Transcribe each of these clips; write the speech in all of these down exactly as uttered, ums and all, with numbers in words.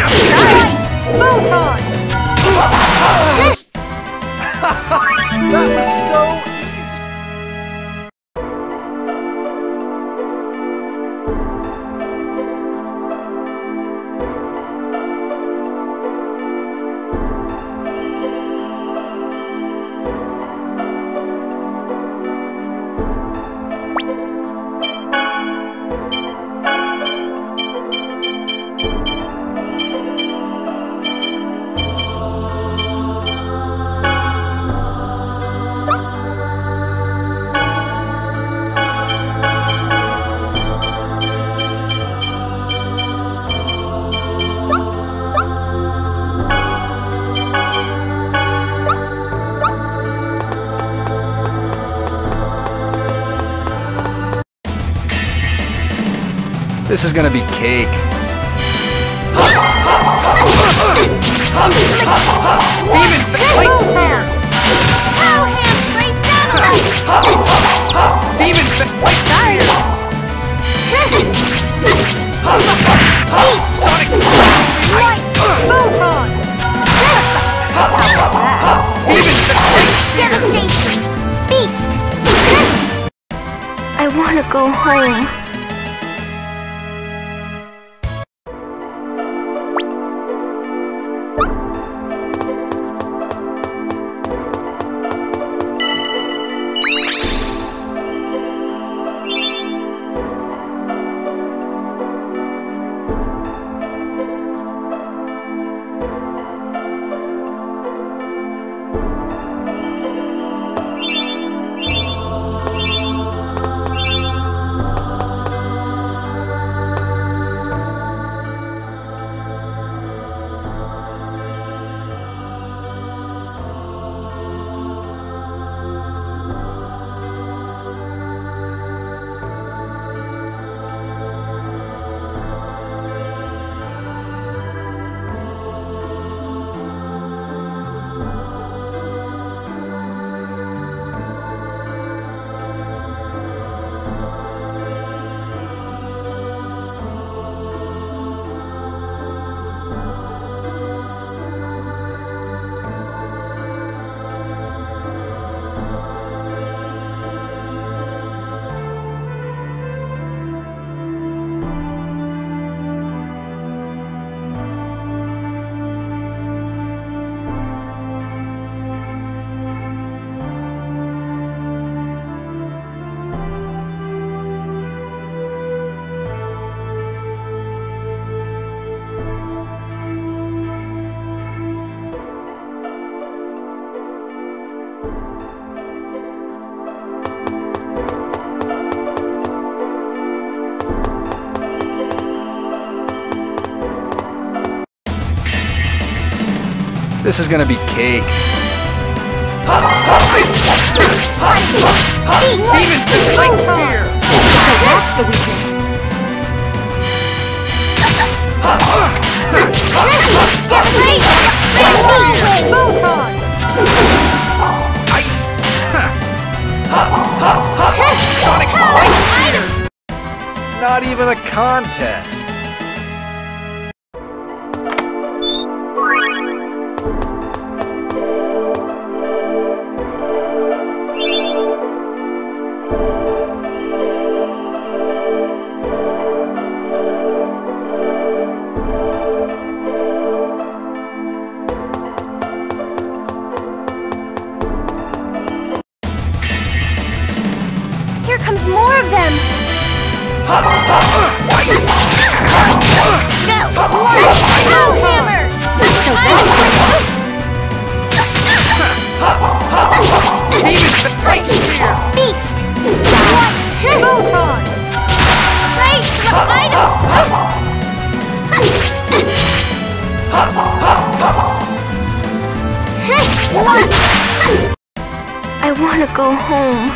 Photon! That was so easy! This is gonna be cake. Demons, the lights here! Cow hands race down the light! Demons, the lights here! Beast! Sonic Light! Photon! How was that? Demons, the lights here! Devastation! Beast! I wanna go home. This is gonna be cake. Demons, the lights here! So that's the weakness. Devastation! Photon! Sonic Item! Not even a contest. Here comes more of them! No! One! Cow hammer! So that's delicious! Demons, the lights here! Beast! White! Photon! Right to the item! I wanna go home.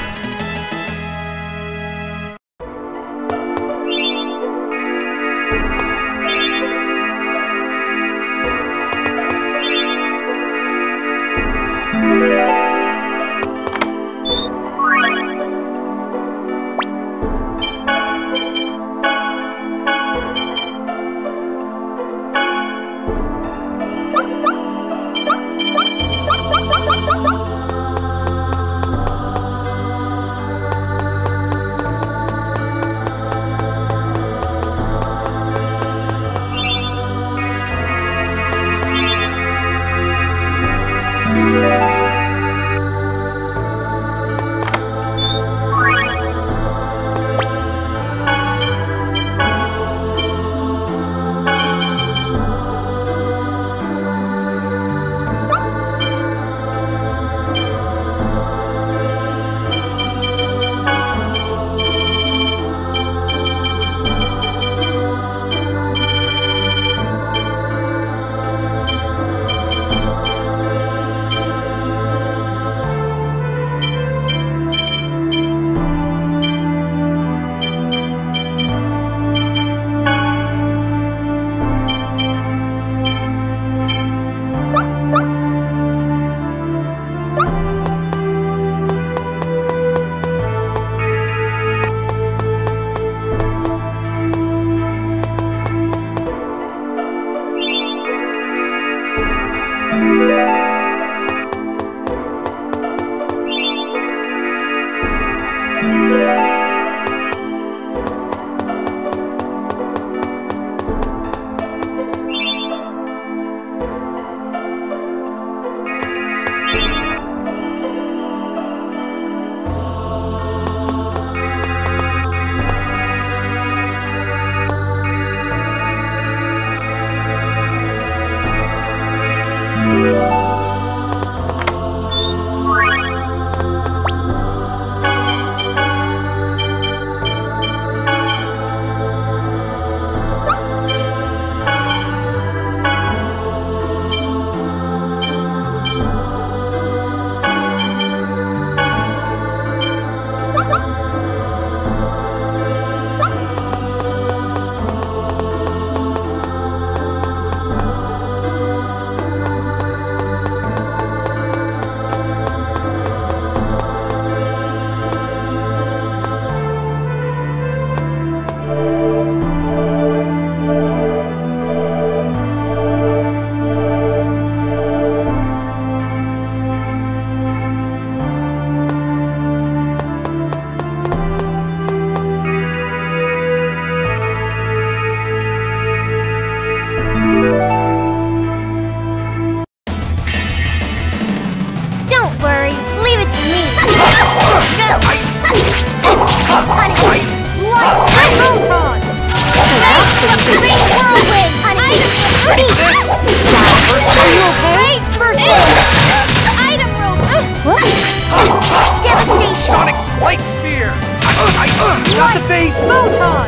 Punishment! Light! Photon! That's the great whirlwind! Punishment! Beast! Are you okay? First item rope! Devastation! Sonic Light Spear! I, uh, not the face! Photon!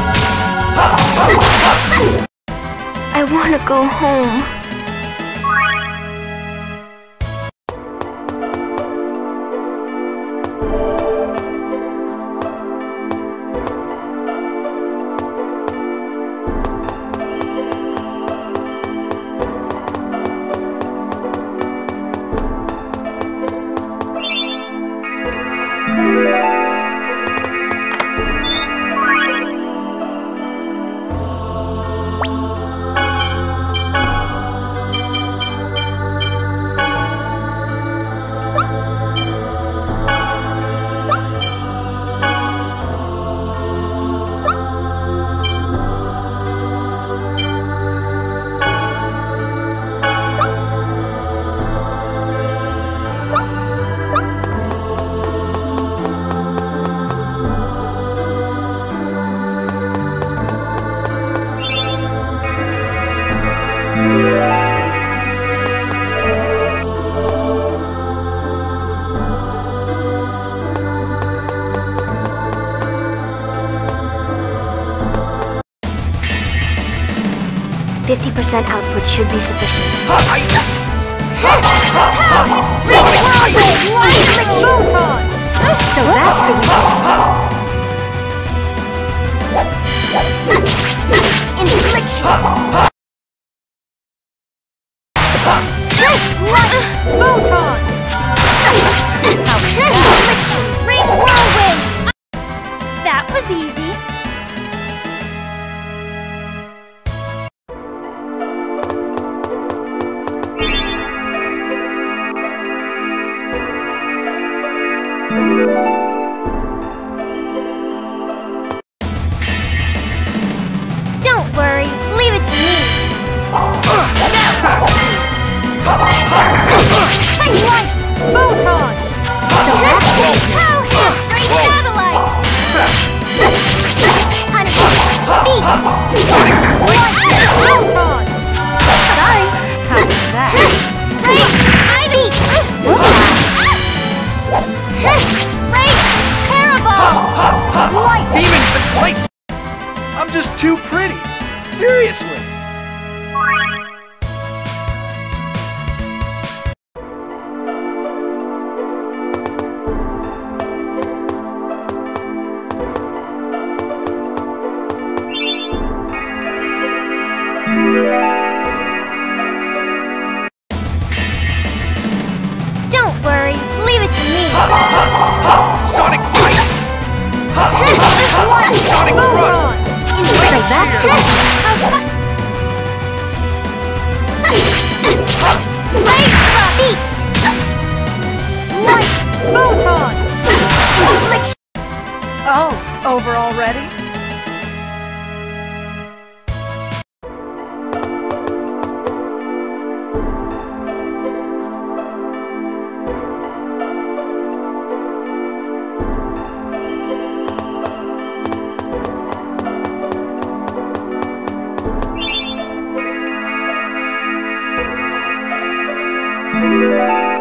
I wanna go home. fifty percent output should be sufficient. Photon! So that's the weakness. Infliction! Photon! Infliction! Ring whirlwind! That was easy. Don't worry, leave it to me. Take light! Photon! So that's the weakness. How hit! Great satellite! Punishment! Beast! Photon! Sorry. How was that? Great! Beast! Great! Parabol! Light! Demon Lights! I'm just too pretty! Seriously! Don't worry, leave it to me. Sonic Light! Sonic Rush! So that's the weakness. Great! Beast! Light! Photon! Infliction! Oh, over already? Thank you.